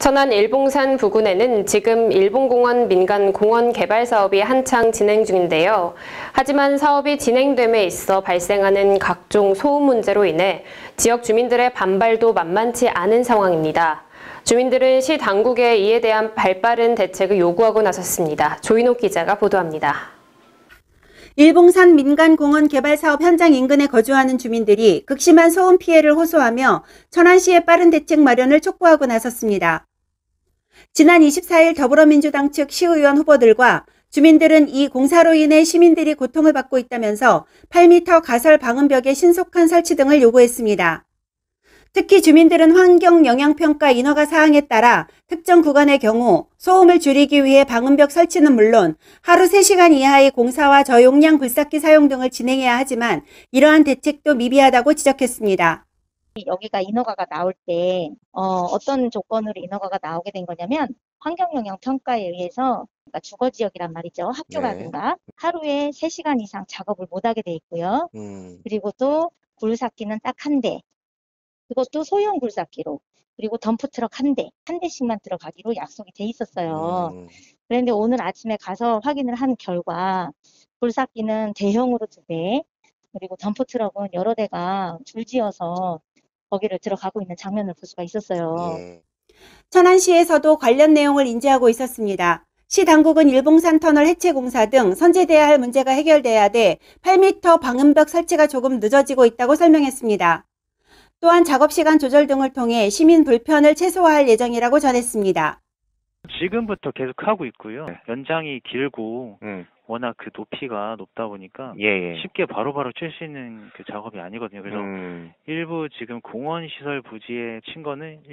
천안 일봉산 부근에는 지금 일봉공원 민간 공원 개발 사업이 한창 진행 중인데요. 하지만 사업이 진행됨에 있어 발생하는 각종 소음 문제로 인해 지역 주민들의 반발도 만만치 않은 상황입니다. 주민들은 시 당국에 이에 대한 발빠른 대책을 요구하고 나섰습니다. 조인옥 기자가 보도합니다. 일봉산 민간공원 개발 사업 현장 인근에 거주하는 주민들이 극심한 소음 피해를 호소하며 천안시의 빠른 대책 마련을 촉구하고 나섰습니다. 지난 24일 더불어민주당 측 시의원 후보들과 주민들은 이 공사로 인해 시민들이 고통을 받고 있다면서 8m 가설 방음벽의 신속한 설치 등을 요구했습니다. 특히 주민들은 환경영향평가 인허가 사항에 따라 특정 구간의 경우 소음을 줄이기 위해 방음벽 설치는 물론 하루 3시간 이하의 공사와 저용량 굴삭기 사용 등을 진행해야 하지만 이러한 대책도 미비하다고 지적했습니다. 여기가 인허가가 나올 때 어떤 조건으로 인허가가 나오게 된 거냐면 환경영향평가에 의해서 그러니까 주거지역이란 말이죠. 학교라든가 하루에 3시간 이상 작업을 못하게 돼 있고요. 그리고 또 굴삭기는 딱 한 대. 그것도 소형 굴삭기로. 그리고 덤프트럭 한 대씩만 들어가기로 약속이 돼 있었어요. 그런데 오늘 아침에 가서 확인을 한 결과 굴삭기는 대형으로 2대, 그리고 덤프트럭은 여러 대가 줄지어서 거기를 들어가고 있는 장면을 볼 수가 있었어요. 천안시에서도 관련 내용을 인지하고 있었습니다. 시 당국은 일봉산 터널 해체 공사 등 선제돼야 할 문제가 해결돼야 돼 8m 방음벽 설치가 조금 늦어지고 있다고 설명했습니다. 또한 작업시간 조절 등을 통해 시민 불편을 최소화할 예정이라고 전했습니다. 지금부터 계속 하고 있고요. 연장이 길고 워낙 그 높이가 높다 보니까 쉽게 바로바로 칠 수 있는 그 작업이 아니거든요. 그래서 일부 지금 공원 시설 부지에 친 거는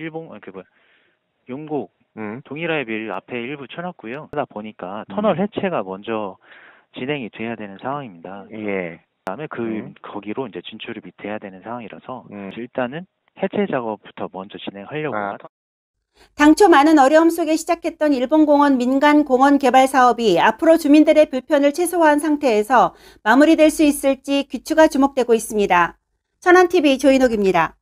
용곡 동일하의 빌 앞에 일부 쳐놨고요. 그러다 보니까 터널 해체가 먼저 진행이 돼야 되는 상황입니다. 그다음에 거기로 이제 진출이 돼야 되는 상황이라서 일단은 해체 작업부터 먼저 진행하려고. 당초 많은 어려움 속에 시작했던 일봉공원 민간공원 개발 사업이 앞으로 주민들의 불편을 최소화한 상태에서 마무리될 수 있을지 귀추가 주목되고 있습니다. 천안TV 조인옥입니다.